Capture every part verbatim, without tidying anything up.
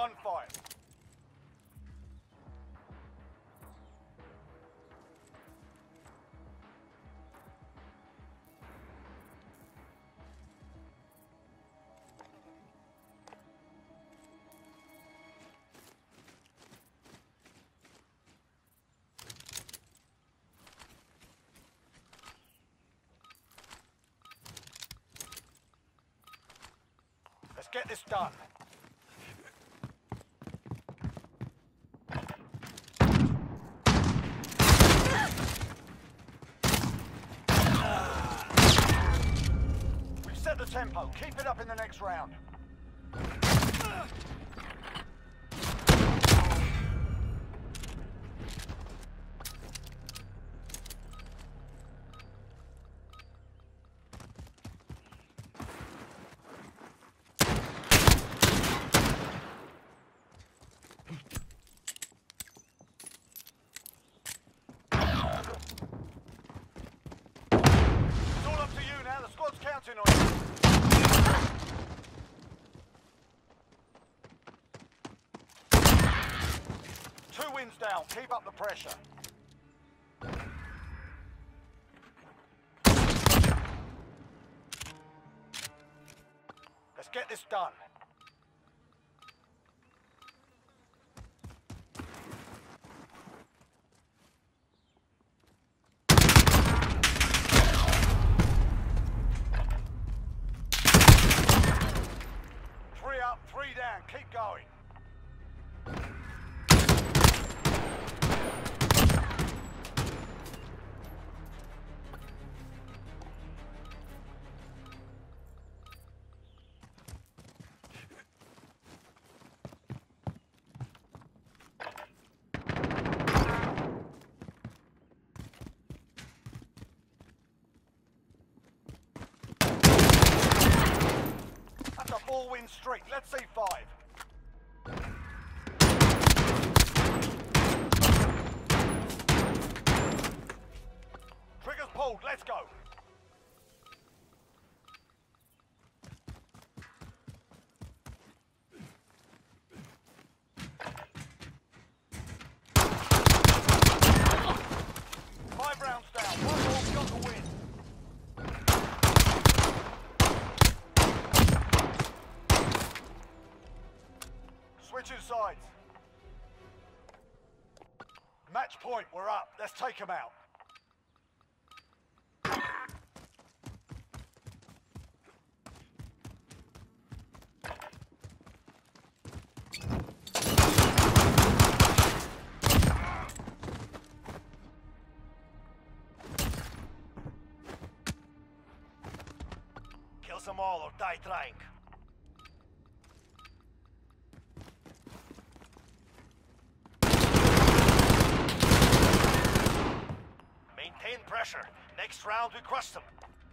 gunfight. Let's get this done. We've set the tempo. Keep it up in the next round. Counting on you. Two wins down. Keep up the pressure. Let's get this done. Three down, keep going. Four-win streak. Let's see five. Triggers pulled. Let's go. Five rounds down. One more got to win. Switching sides. Match point, we're up. Let's take them out. Kill them all or die trying. Maintain pressure. Next round we crush them.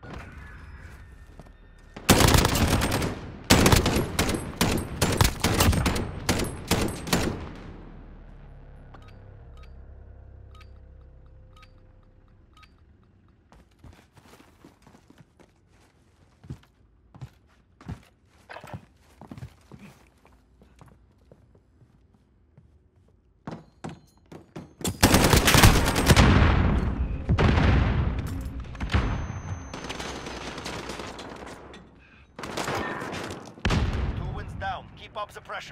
Keep up the pressure.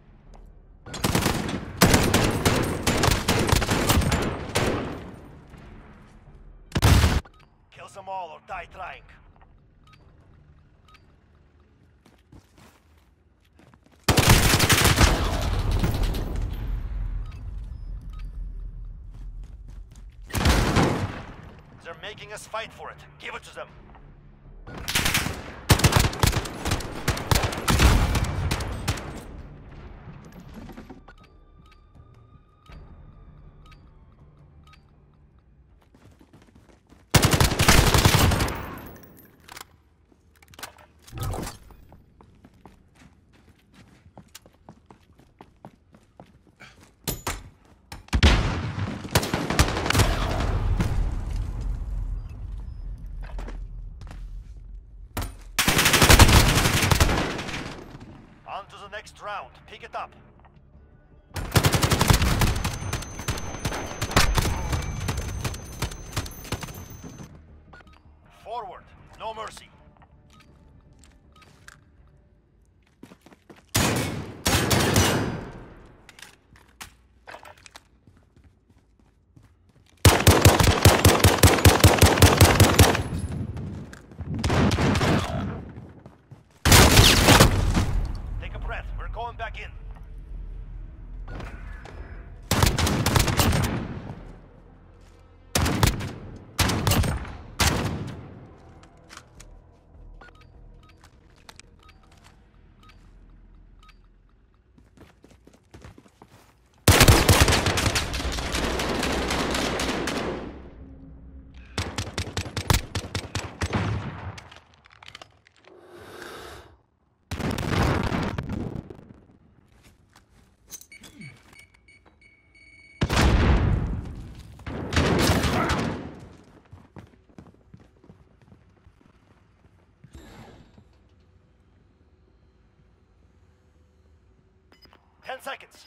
Kill them all or die trying. They're making us fight for it. Give it to them. Pick it up. Forward. No mercy. Take a breath. We're going back in. Ten seconds.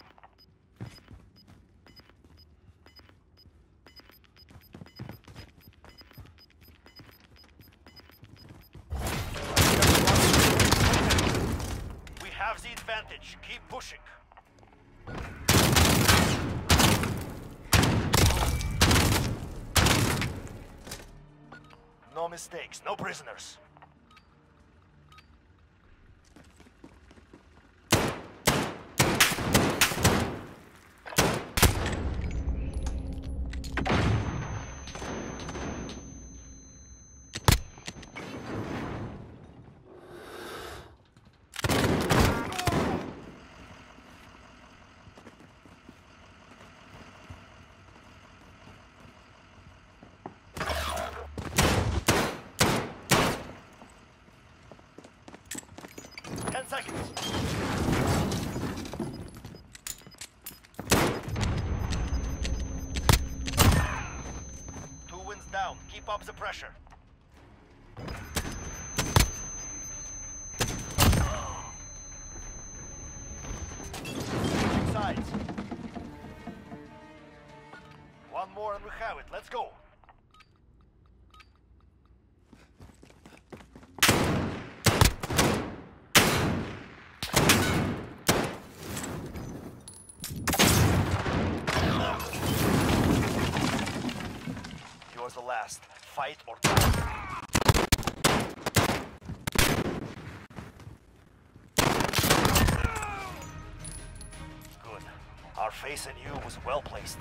We have the advantage. Keep pushing. No mistakes, no prisoners. Ten seconds. Two wins down. Keep up the pressure. Sides. One more and we have it. Let's go. Was the last. Fight or die. Good. Our faith in you was well placed.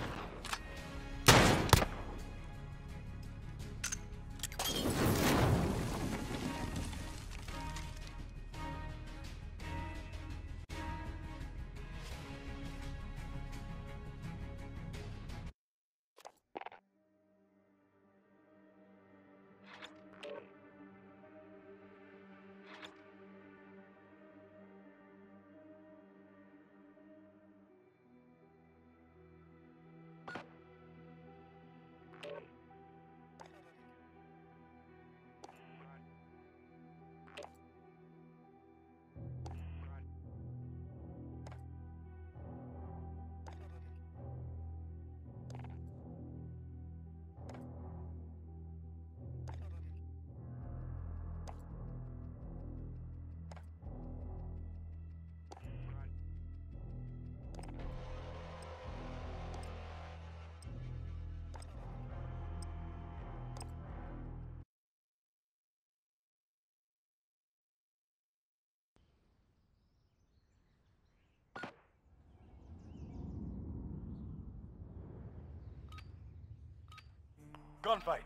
Gunfight.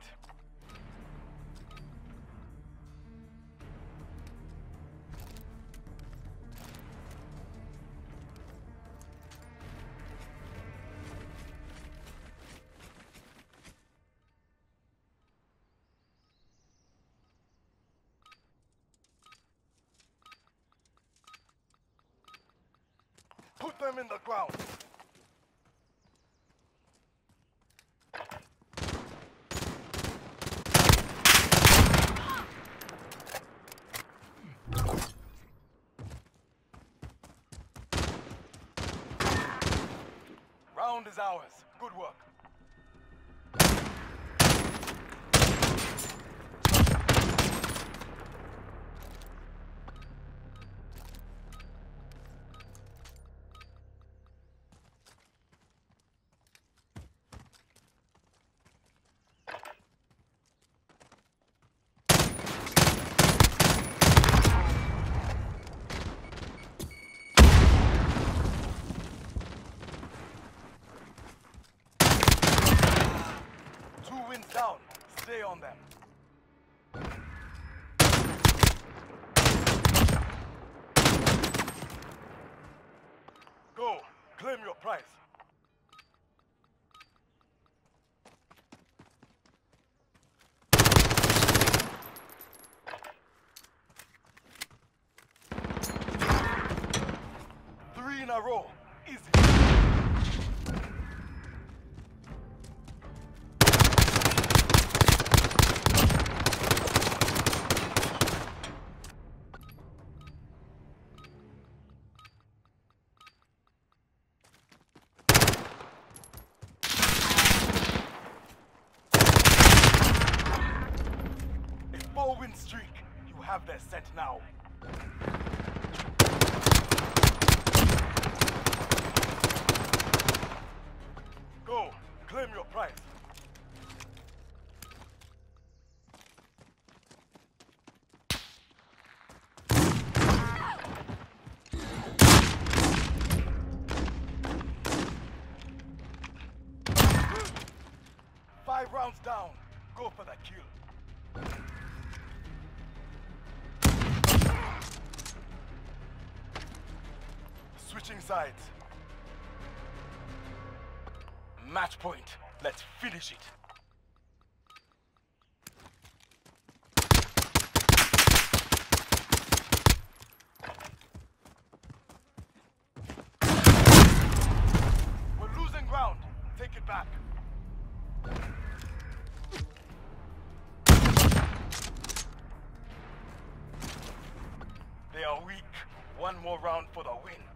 Put them in the ground. round is ours. Good work. Down. Stay on them. Go. Claim your prize. Three in a row. Easy. Four-win streak. You have their scent now. Go. Claim your prize. Five rounds down. Go for the kill. Switching sides. Match point. Let's finish it. We're losing ground. Take it back. They are weak. One more round for the win.